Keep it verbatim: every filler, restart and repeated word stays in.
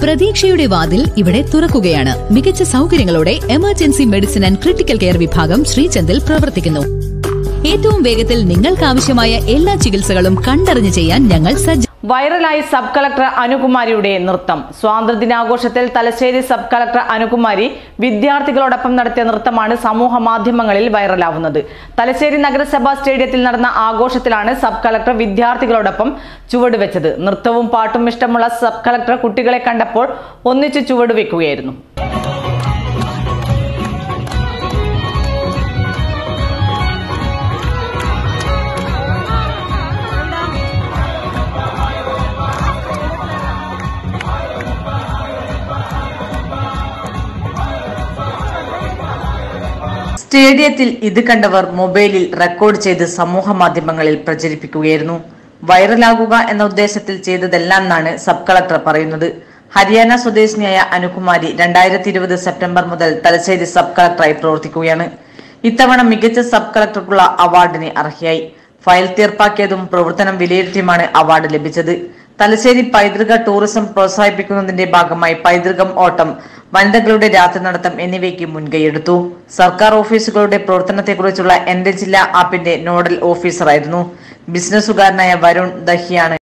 പ്രതീക്ഷയുടെ വാതിൽ ഇവിടെ തുറക്കുകയാണ്. മികച്ച സൗകര്യങ്ങളോടെ emergency medicine and critical care വിഭാഗം ശ്രീചന്ദിൽ പ്രവർത്തിക്കുന്നു. ഏറ്റവും വേഗത്തിൽ നിങ്ങൾക്കാവശ്യമായ എല്ലാ ചികിത്സകളും കണ്ടറിഞ്ഞ് ചെയ്യാൻ ഞങ്ങൾ സജ്ജ. വൈറലായി സബ് കളക്ടർ അനുകുമാരിയുടെ നൃത്തം. സ്വാതന്ത്ര്യദിനാഘോഷത്തിൽ തലശ്ശേരി സബ് കളക്ടർ അനുകുമാരി വിദ്യാർത്ഥികളോടൊപ്പം നടത്തിയ നൃത്തമാണ് സമൂഹ മാധ്യമങ്ങളിൽ വൈറലാവുന്നത്. തലശ്ശേരി നഗരസഭാ സ്റ്റേഡിയത്തിൽ നടന്ന ആഘോഷത്തിലാണ് സബ് കളക്ടർ വിദ്യാർത്ഥികളോടൊപ്പം ചുവടുവെച്ചത്. നൃത്തവും പാട്ടും ഇഷ്ടമുള്ള സബ് കളക്ടർ കുട്ടികളെ കണ്ടപ്പോൾ ഒന്നിച്ചു ചുവടുവെക്കുകയായിരുന്നു. സ്റ്റേഡിയത്തിൽ ഇത് കണ്ടവർ മൊബൈലിൽ റെക്കോർഡ് ചെയ്ത് സമൂഹ മാധ്യമങ്ങളിൽ പ്രചരിപ്പിക്കുകയായിരുന്നു. വൈറലാകുക എന്ന ഉദ്ദേശത്തിൽ ചെയ്തതെല്ലാം എന്നാണ് സബ് കളക്ടർ പറയുന്നത്. ഹരിയാന സ്വദേശിനിയായ അനുകുമാരി രണ്ടായിരത്തി ഇരുപത് സെപ്റ്റംബർ മുതൽ തലശ്ശേരി സബ് കളക്ടറായി പ്രവർത്തിക്കുകയാണ്. ഇത്തവണ മികച്ച സബ് കളക്ടർക്കുള്ള അവാർഡിന് അർഹയായി. ഫയൽ തീർപ്പാക്കിയതും പ്രവർത്തനം വിലയിരുത്തിയുമാണ് അവാർഡ് ലഭിച്ചത്. തലശ്ശേരി പൈതൃക ടൂറിസം പ്രോത്സാഹിപ്പിക്കുന്നതിന്റെ ഭാഗമായി പൈതൃകം ഓട്ടം, വനിതകളുടെ രാത്രി നടത്തം എന്നിവയ്ക്ക് മുൻകൈയെടുത്തു. സർക്കാർ ഓഫീസുകളുടെ പ്രവർത്തനത്തെക്കുറിച്ചുള്ള എന്റെ ജില്ലാ ആപ്പിന്റെ നോഡൽ ഓഫീസറായിരുന്നു. ബിസിനസ്സുകാരനായ വരുൺ ദഹിയാണ്